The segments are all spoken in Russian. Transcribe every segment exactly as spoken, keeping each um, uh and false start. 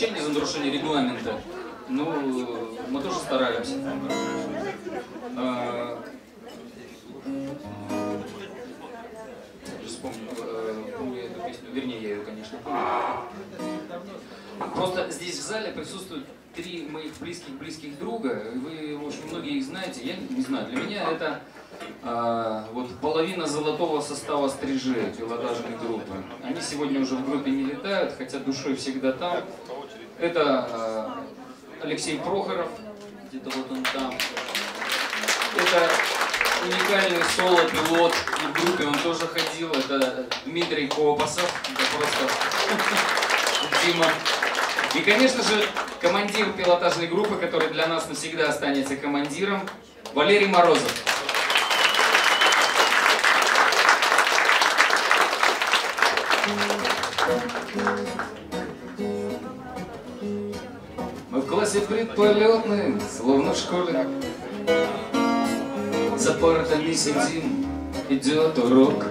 замечаний за нарушение регламента. Ну, мы тоже стараемся. А, вспомню, помню эту песню, вернее, я ее, конечно, помню. Просто здесь в зале присутствуют три моих близких-близких друга. Вы, в общем, многие их знаете. Я не знаю, для меня это а, вот половина золотого состава «Стрижей», пилотажной группы. Они сегодня уже в группе не летают, хотя душой всегда там. Это а, Алексей Прохоров, где-то вот он там. Это уникальный соло-пилот, и в группе он тоже ходил. Это Дмитрий Копасов, это просто Дима. И, конечно же, командир пилотажной группы, который для нас навсегда останется командиром, Валерий Морозов. Мы в классе предполетным, словно в школе. За партами сидим, идет урок.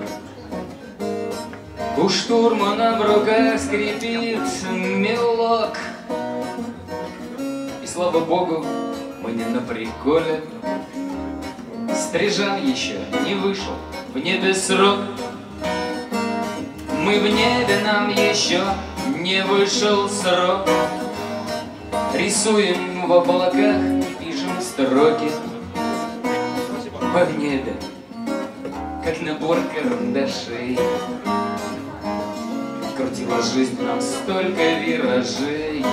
У штурмана в руках скрипит мелок. И слава богу, мы не на приколе. Стрижан еще не вышел в небе срок. Мы в небе, нам еще не вышел срок. Рисуем в облаках, пишем строки. Мы в небе, как набор карандашей. Крутила жизнь нам столько виражей.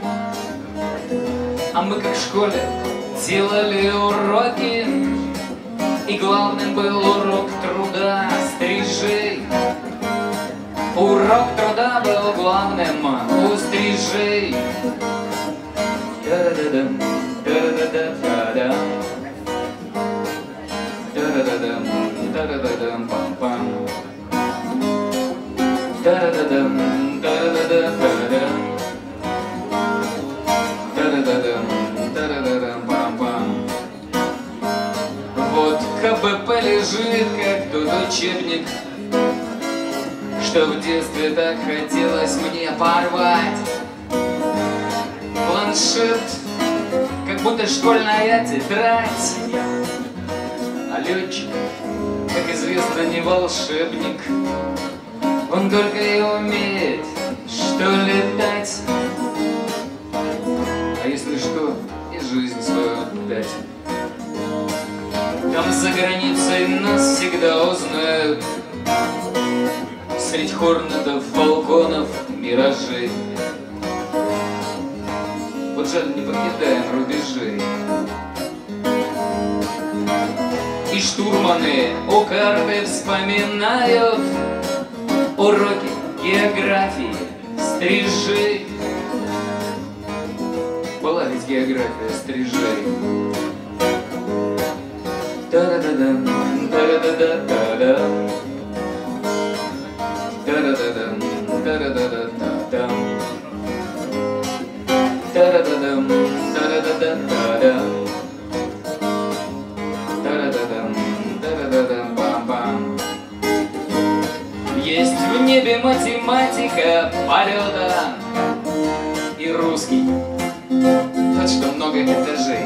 А мы, как в школе, делали уроки. И главным был урок труда стрижей. Урок труда был главным у стрижей. Та-да-да-дам, та-да-да-да-да-дам. Та-да-да-дам, та-да-да-дам, пам-пам. Та-да-да-дам, та-да-да-да-да-дам. Та-да-да-дам, та-да-да-дам, пам-пам. Вот КБП лежит, как тот учебник, что в детстве так хотелось мне порвать. Планшет, как будто школьная тетрадь. А летчик, как известно, не волшебник. Он только и умеет, что летать. А если что, и жизнь свою отдать. Там за границей нас всегда узнают. Средь хорнетов, фалконов, миражей. Вот жаль, не покидаем рубежей. И штурманы у карты вспоминают уроки географии стрижей. Была ведь география стрижей. Та-да-да-дам, та-да-да-да-да-дам. Та-да-да-дам, та-да-да-да-да-дам. Та-да-да-дам, та-да-да-да-да-дам. Та-да-да-дам, та-да-да-дам, пам-пам. Есть в небе математика полета и русский, тот, что много этажей.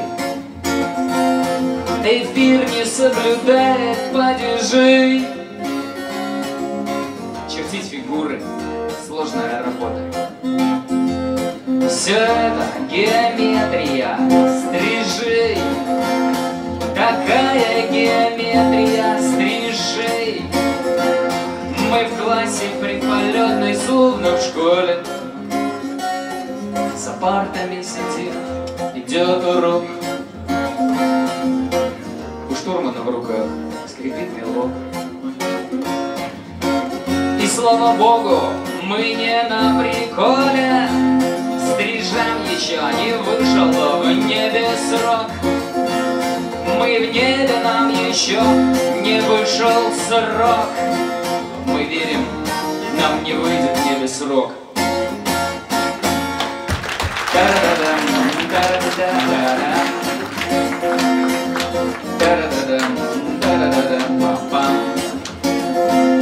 Эфир не соблюдает падежей. Чертить фигуры — сложная работа. Все это геометрия стрижей. Такая геометрия стрижей. Мы в классе предполетной, словно в школе. За партами сидим, идет урок. У штурмана в руках скрипит мелок. И слава богу, мы не на приколе. Стрижам еще не вышел в небе срок. Мы в небе, нам еще не вышел срок. Мы верим, нам не выйдет в небе срок. Та-да-да-дам, та-да-да-да-да-дам. Та-да-да-дам, та-да-да-дам, пам-пам.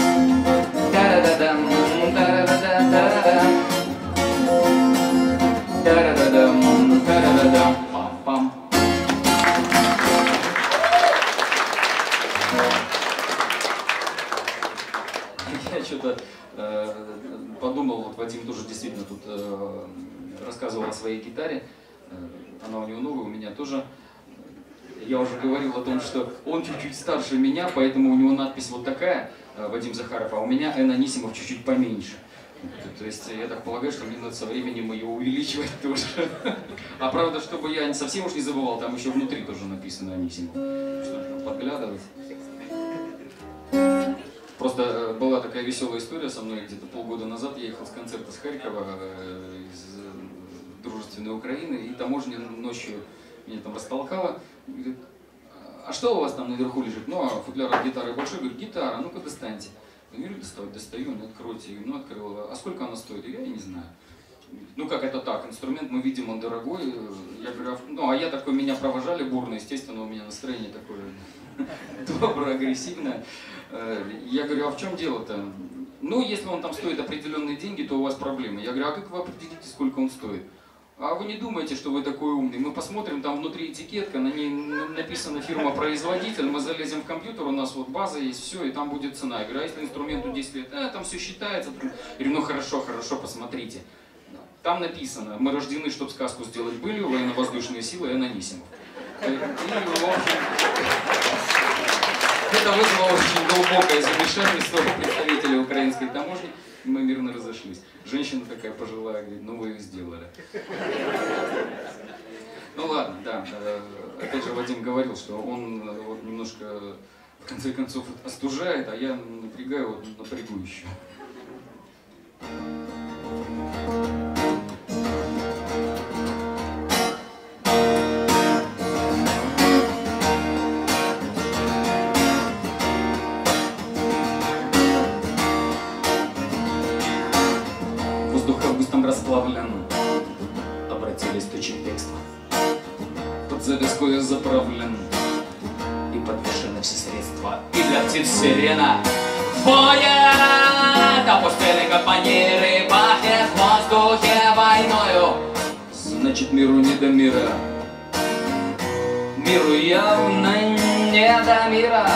Та-да-да-дам, та-да-да-да-да-дам. что-то э, подумал, вот Вадим тоже действительно тут э, рассказывал о своей гитаре. Она у него новая, у меня тоже. Я уже говорил о том, что он чуть-чуть старше меня, поэтому у него надпись вот такая, Вадим Захаров, а у меня Н. Анисимов чуть-чуть поменьше. То есть я так полагаю, что мне надо со временем ее увеличивать тоже. А правда, чтобы я совсем уж не забывал, там еще внутри тоже написано Анисимов. Чтобы подглядывать. Просто была такая веселая история со мной где-то полгода назад. Я ехал с концерта с Харькова, из дружественной Украины, и таможня ночью меня там растолкала. Говорит, а что у вас там наверху лежит? Ну, а футляр от гитары большой. Говорит, гитара, ну-ка достаньте. Я говорю, доставать, достаю, не откройте. Ну, открыла. А сколько она стоит? Я не знаю. Ну, как это так? Инструмент, мы видим, он дорогой. Я говорю, ну, а я такой, меня провожали бурно, естественно, у меня настроение такое доброе, агрессивное. Я говорю, а в чем дело-то? Ну, если он там стоит определенные деньги, то у вас проблемы. Я говорю, а как вы определите, сколько он стоит? А вы не думаете, что вы такой умный? Мы посмотрим, там внутри этикетка, на ней написана фирма-производитель, мы залезем в компьютер, у нас вот база есть, все, и там будет цена. Я говорю, а если инструменту десять лет, а, там все считается. Я говорю, ну хорошо, хорошо, посмотрите. Там написано, мы рождены, чтобы сказку сделать былью, военно-воздушные силы, Н. Анисимов. И, в общем, это вызвало очень глубокое замешательство у представителей украинской таможни. Мы мирно разошлись. Женщина такая пожилая, говорит, ну вы сделали. Ну ладно, да. Опять же, Вадим говорил, что он вот немножко, в конце концов, остужает, а я напрягаю, вот напрягу еще. Расплавлен, обратились точек бегства. Под завязку я заправлен, и подвешены все средства. И для птиц сирена воет, а пустыны капониры, пахнет в воздухе войною. Значит, миру не до мира, миру явно не до мира.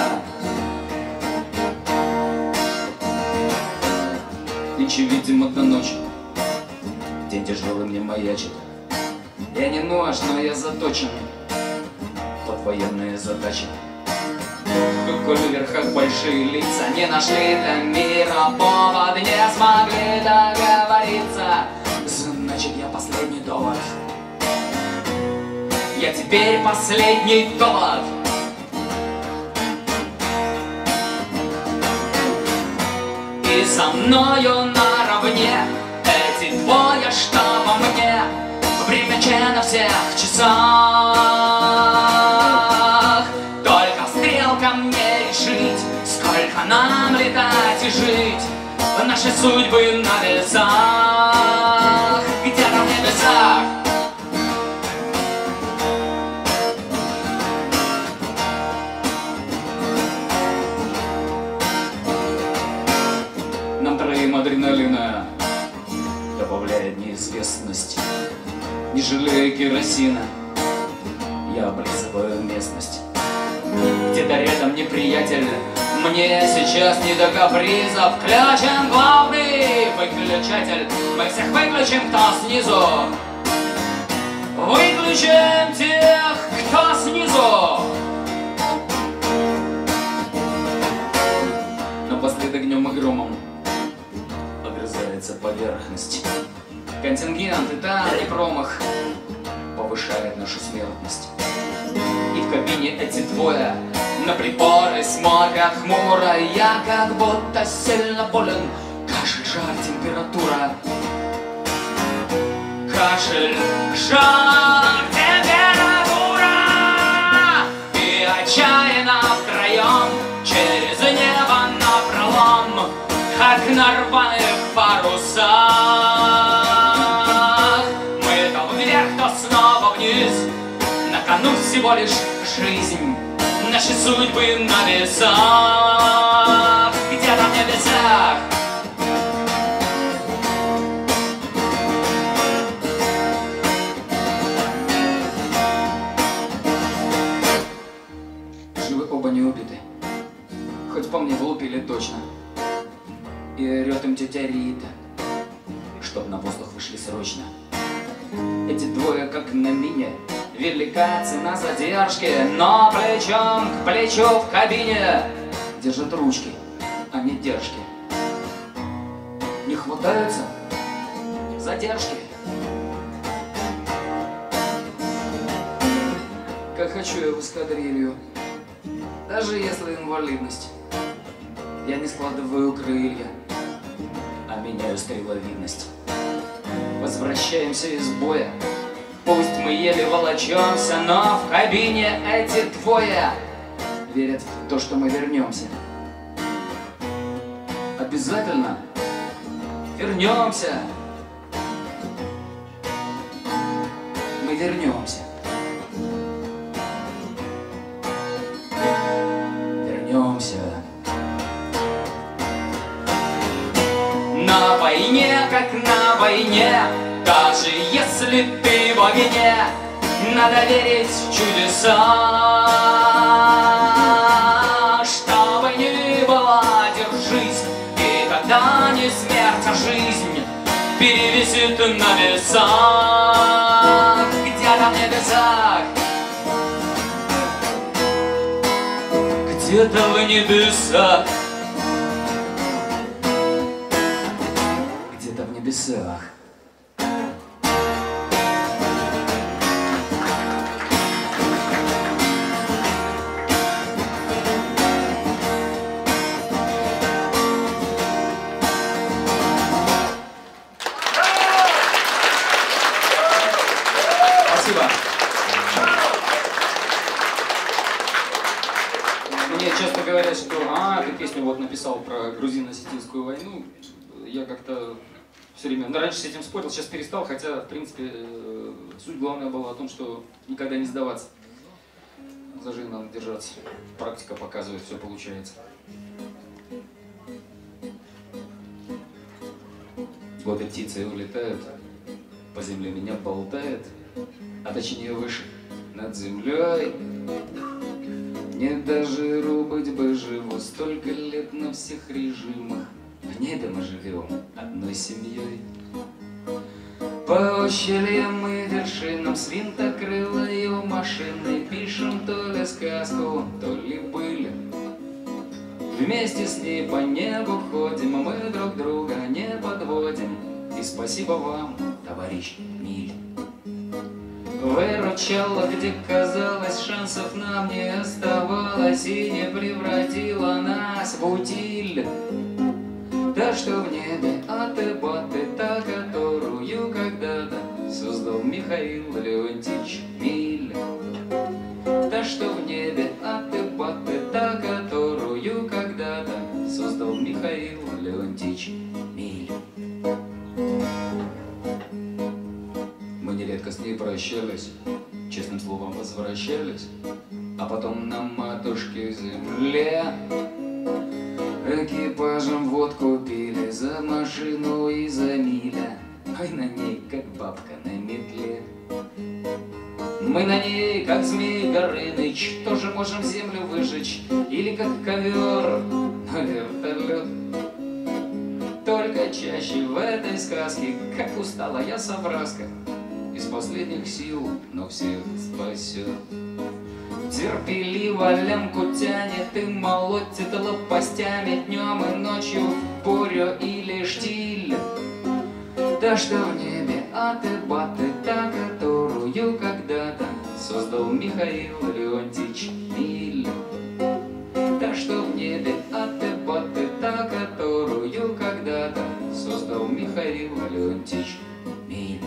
Ничего, видимо, до ночи. День тяжелый мне маячит. Я не нож, но я заточен под военные задачи. Коль в верхах большие лица не нашли для мира повод, не смогли договориться, значит, я последний довод. Я теперь последний довод. И со мною наравне эти двое, что во мне, время че на всех часах. Только стрелка мне решить, сколько нам летать и жить. Наши судьбы на весах, где-то в небесах. Нам троим адреналина добавляет неизвестность. Не жалея керосина, я облизываю местность. Где-то рядом неприятель, мне сейчас не до капризов. Включен главный выключатель, мы всех выключим, кто снизу. Выключим тех, кто снизу. Напоследок днем и громом огрызается поверхность. Контингент и там не промах повышает нашу смертность. И в кабине эти двое на приборы смотрят хмуро. Я как будто сильно болен. Кашель, жар, температура. Кашель, жар, температура. И отчаянно втроем через небо напролом, как на рваных парусах. Мы то вверх, то снова вниз. На кону всего лишь жизнь. Наши судьбы на весах, где-то в небесах. Живы оба не убиты, хоть по мне влупили точно. И орет им тетя Рита, чтоб на воздух вышли срочно. Эти двое, как на мине, велика цена задержки, но плечом к плечу в кабине держат ручки, а не держки. Не хватаются задержки. Как хочу я в эскадрилью, даже если инвалидность. Я не складываю крылья, а меняю стреловидность. Возвращаемся из боя, пусть мы еле волочемся, но в кабине эти двое верят в то, что мы вернемся. Обязательно вернемся. Мы вернемся. Вернемся. На войне, как на войне, даже если ты в огне, надо верить в чудеса. Что бы ни было, держись, и тогда не смерть, а жизнь перевесит на весах. Где-то в небесах, где-то в небесах, где-то в небесах. Спасибо. Мне часто говорят, что а, ты песню вот написал про грузино-осетинскую войну. Я как-то все время, ну, раньше с этим спорил, сейчас перестал, хотя, в принципе, суть главная была о том, что никогда не сдаваться. За жизнь надо держаться. Практика показывает, все получается. Годы птицы улетают, по земле меня болтает, а точнее выше, над землей. Не до жиру быть бы живу, столько лет на всех режимах. В небе мы живем одной семьей. По ущельям и вершинам с винтокрылою машиной пишем то ли сказку, то ли быль. Вместе с ней по небу ходим, а мы друг друга не подводим. И спасибо вам, товарищ Миль. Выручала, где казалось, шансов нам не оставалось, и не превратила нас в утиль. Та, что в небе аты-баты, та, которую когда-то создал Михаил Леонтьевич Миль. Та, что в небе аты-баты, та, которую когда-то создал Михаил Леонтьевич Миль. Мы нередко с ней прощались, честным словом возвращались, а потом на матушке земле экипажем водку пили за машину и за миля. Ай, на ней, как бабка на метле. Мы на ней, как Змей Горыныч, тоже можем землю выжечь, или как ковер на вертолет. Только чаще в этой сказке, как устала я совраска, из последних сил, но всех спасет. Терпеливо лямку тянет и молотит лопастями днем и ночью в бурю или штиль. Та, что в небе аты-баты, та, которую когда-то создал Михаил Леонтьевич Миль. Та, что в небе аты-баты, та, которую когда-то создал Михаил Леонтьевич Миль.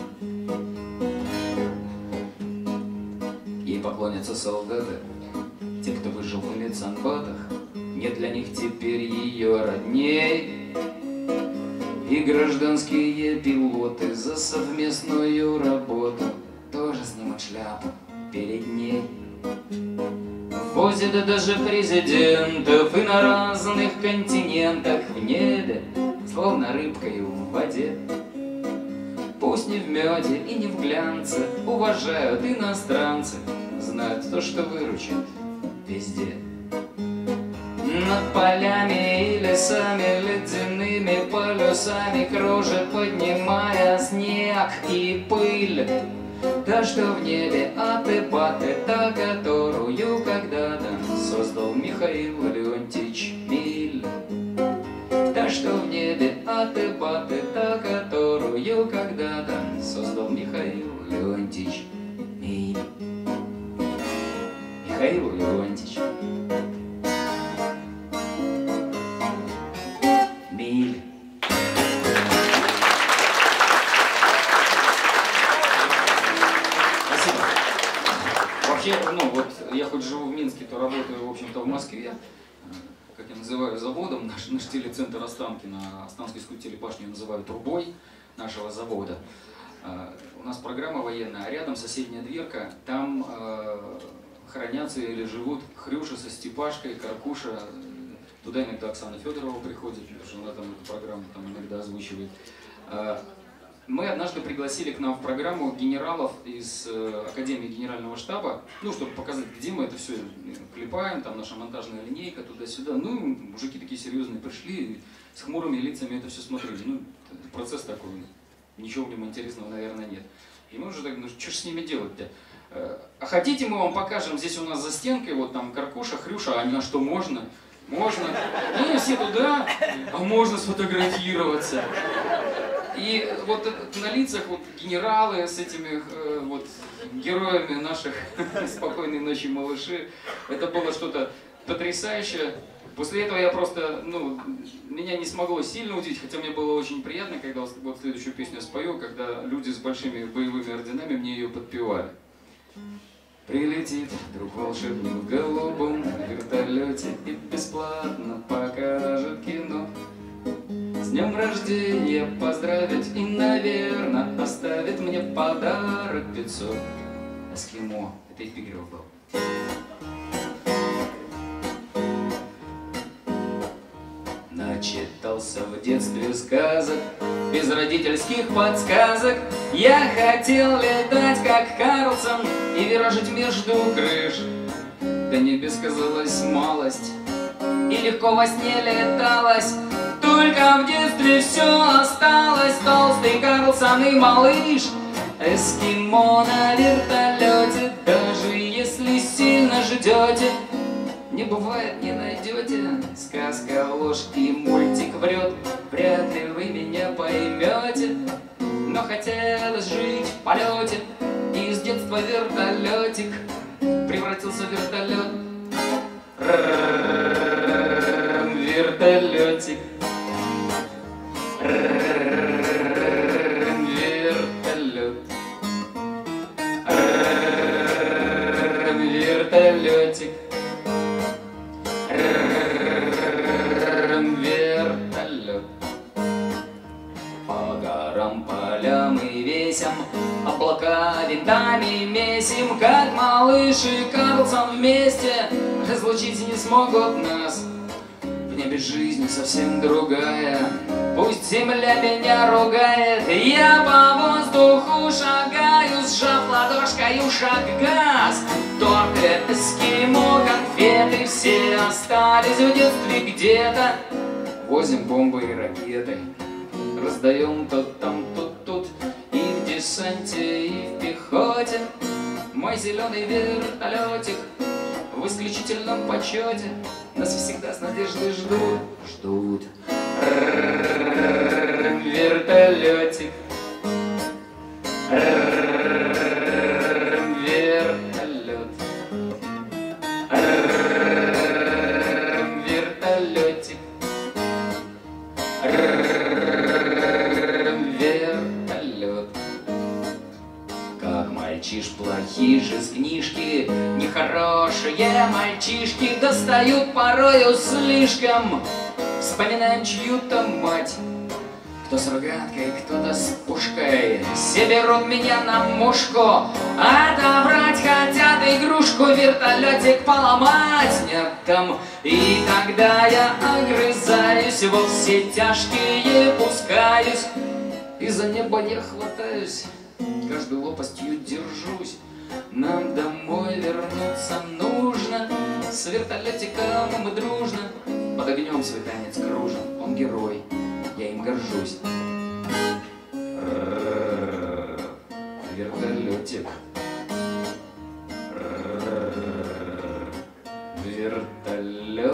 Ей поклонятся солдаты, те, кто выжил в медсанбатах. Нет для них теперь ее родней. И гражданские пилоты за совместную работу тоже снимут шляпу перед ней. Возят даже президентов и на разных континентах в небе, словно рыбкой в воде. Пусть не в меде и не в глянце, уважают иностранцы, знают то, что выручит везде. Над полями и лесами ледяными голубыми полюсами кружит, поднимая снег и пыль. Та, что в небе аты-баты, та, которую когда-то создал Михаил Леонтьевич Миль. Та, что в небе аты-баты, та, которую когда-то создал Михаил Леонтьевич Миль. Михаил Леонтьевич Миль. Спасибо. Вообще, ну вот я хоть живу в Минске, то работаю, в общем-то, в Москве. Как я называю заводом, наш, наш телецентр Останкино, Останкинскую телебашню называют трубой нашего завода. У нас программа военная, а рядом соседняя дверка, там э, хранятся или живут Хрюша со Степашкой, Каркуша. Туда иногда Оксана Федорова приходит, потому что она там эту программу там иногда озвучивает. Мы однажды пригласили к нам в программу генералов из Академии Генерального штаба, ну, чтобы показать, где мы это все клепаем, там наша монтажная линейка, туда-сюда. Ну, мужики такие серьезные пришли, с хмурыми лицами это все смотрели. Ну, процесс такой, ничего в нем интересного, наверное, нет. И мы уже так, ну, что ж с ними делать-то? А хотите, мы вам покажем, здесь у нас за стенкой, вот там Каркуша, Хрюша, а на что можно? Можно. И все туда, а можно сфотографироваться. И вот на лицах вот генералы с этими э, вот героями наших «Спокойной ночи, малыши», это было что-то потрясающее. После этого я просто, ну, меня не смогло сильно удивить, хотя мне было очень приятно, когда вот следующую песню я спою, когда люди с большими боевыми орденами мне ее подпевали. Прилетит вдруг волшебник в голубом вертолете и бесплатно покажет кино. С днем рождения поздравить и, наверное, оставит мне подарок пятьсот. Эскимо. Это из Пикеров был. Начитался в детстве сказок, без родительских подсказок. Я хотел летать, как Карлсон, и виражить между крыш. Да небес казалась малость, и легко во сне леталось. Только в детстве все осталось, толстый Карлсон и малыш. Эскимо на вертолете, даже если сильно ждете, не бывает, не найдете. Сказка ложь и мультик врет, вряд ли вы меня поймете. Но хотелось жить в полете, и с детства вертолетик превратился в вертолет. Вертолетик. Вертолет. Вертолетик. Вертолет. По горам, полям и весям облака винтами месим, как малыш и Карлсон вместе разлучить не смогут нас. В небе жизнь совсем другая, пусть земля меня ругает. Я по воздуху шагаю, сжав ладошкой шаг газ. Торты, эскимо, конфеты все остались в детстве где-то. Возим бомбы и ракеты, раздаем тут там, тут тут, и в десанте, и в пехоте. Мой зеленый вертолетик в исключительном почете нас всегда с надеждой ждут, ждут. Вертолетик. Вертолет. Вертолетик. Вертолет. Как мальчиш плохие же с книжки, нехорошие мальчишки достают порою слишком. Вспоминаем чью-то мать, кто с рогаткой, кто-то с пушкой. Все берут меня на мушку, отобрать хотят игрушку, вертолетик поломать нет там. И тогда я огрызаюсь, во все тяжкие пускаюсь, и за небо не хватаюсь, каждой лопастью держусь. Нам домой вернуться нужно, с вертолетиком мы дружно под огнем свой танец кружим. Он герой, я им горжусь. Вертолетик. Вертолет.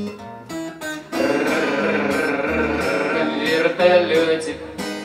Вертолетик.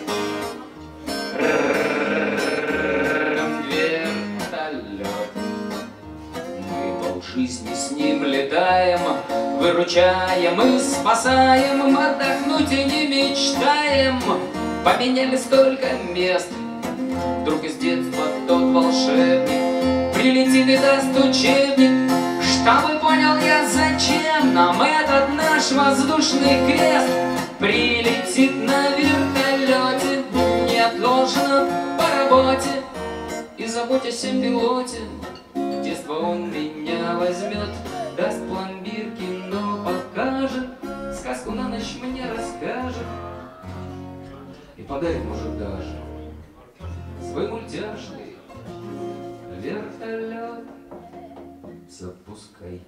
Вертолет. Мы полжизни с ним летаем, выручаем и спасаем, отдохнуть и не мечтаем. Поменяли столько мест, друг из детства тот волшебник прилетит и даст учебник, чтобы понял я, зачем нам этот наш воздушный крест. Прилетит на вертолете, неотложно по работе, и заботясь о пилоте, в детство он меня возьмет, даст пломбир, кино покажет, сказку на ночь мне расскажет и подарит, может, даже свой мультяшный вертолет. Запускай.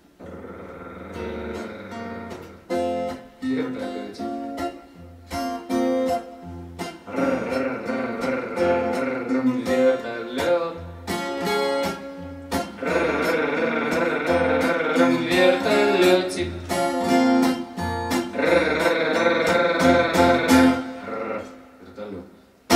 Вертолетик. Вертолет. Вертолетик. Вертолет.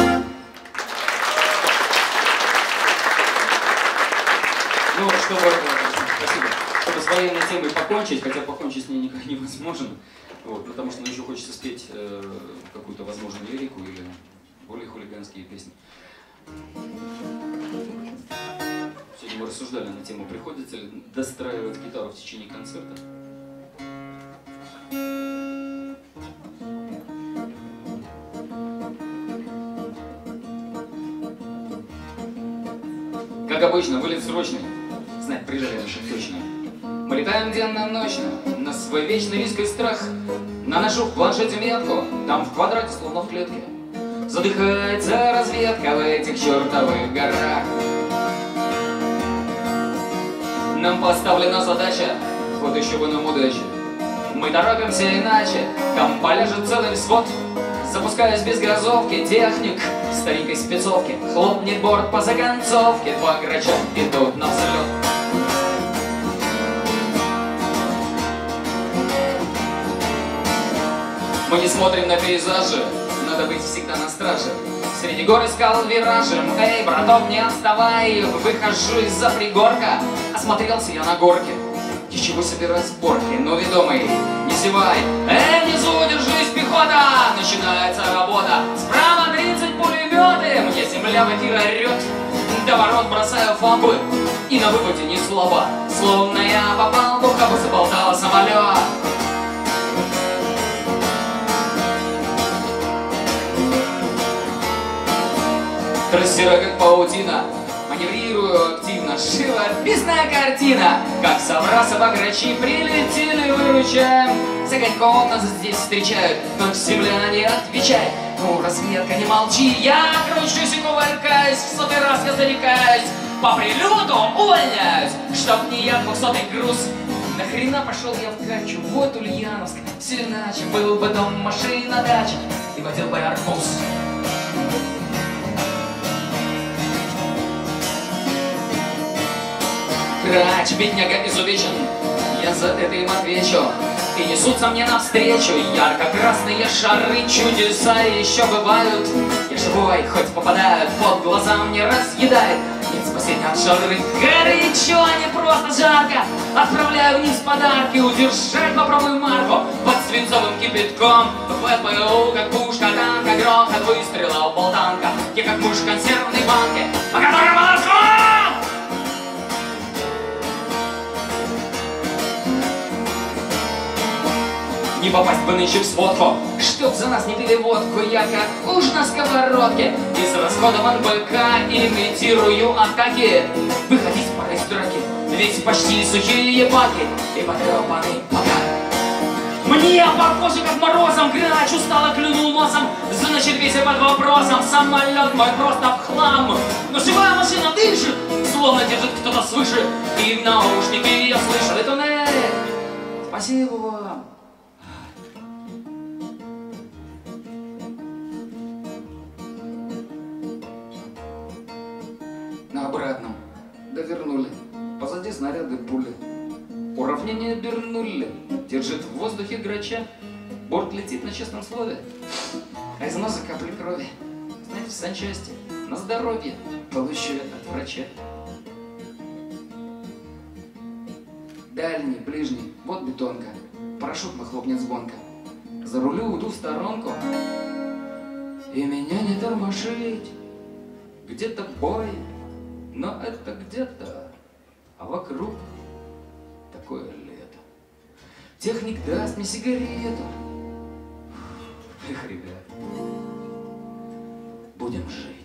Ну, чтобы, спасибо, чтобы с военной темой покончить, хотя покончить с ней никак невозможно, вот, потому что ну, еще хочется спеть э, какую-то, возможно, лирику или более хулиганские песни. Сегодня мы рассуждали на тему, приходится ли достраивать гитару в течение концерта. Как обычно, вылет срочный. Знать, приезжали наши точно. Мы летаем денно-ночно, на свой вечный риск и страх. Наношу в планшете метку, там в квадрате, словно в клетке. Задыхается разведка в этих чертовых горах. Нам поставлена задача, вот еще бы нам удачи. Мы торопимся иначе, там полежит целый взвод. Запускаюсь без газовки, техник в старенькой спецовке. Хлопнет борт по законцовке, два грача идут на взлет. Мы не смотрим на пейзажи, надо быть всегда на страже. Среди гор искал виражем, эй, браток, не отставай. Выхожу из-за пригорка, осмотрелся я на горке. Ничего себе разборки, но ведомый, не зевай. Эй, внизу держись, пехота, начинается работа. Справа тридцать пулеметы, мне земля в эфир орет. До ворот бросаю фабы, и на выпаде не слабо. Словно я попал в ухо, заболтала самолет. Трассера как паутина, маневрирую активно, живописная картина. Как совраса баграчи прилетели, выручаем. За коньком нас здесь встречают, но земля не отвечает. Ну, разведка, не молчи, я кручусь и кувыркаюсь, в сотый раз я зарекаюсь, по прилету увольняюсь, чтоб не я двухсотый груз. Нахрена пошел я в Качу, вот Ульяновск, все иначе. Был бы дом, машина, дача, и водил бы арбуз. Грач, бедняга изувечен, я за это им отвечу. И несутся мне навстречу ярко-красные шары, чудеса еще бывают. Я живой, хоть попадают, под глаза мне разъедает. Нет спасения от жары, горячо, а не просто жарко. Отправляю вниз подарки, удержать попробую марку. Под свинцовым кипятком, ВПУ как пушка танка, грохот выстрела в болтанка. Я как муж в консервной банке, по которой молотком. Не попасть бы нынче в сводку, чтоб за нас не пили водку. Я как уж на сковородке, из расходован БК, имитирую атаки. Выходить пора из драки, ведь почти сухие баки и потрепанный пока. Мне похоже, как морозом, грач устало клюнул носом. Значит, весь под вопросом, самолет мой просто в хлам. Но живая машина дышит, словно держит кто-то свыше. И в наушнике я слышу эту нель. Спасибо вам. мне не обернули. Держит в воздухе грача, борт летит на честном слове. А из носа капли крови. Знаете, в санчасти, на здоровье, получу от врача. Дальний, ближний, вот бетонка. Парашют мой хлопнет звонко. За рулю уйду в сторонку. И меня не тормошить. Где-то бой, но это где-то, а вокруг такое лето. Техник даст мне сигарету. Эх, ребят, будем жить.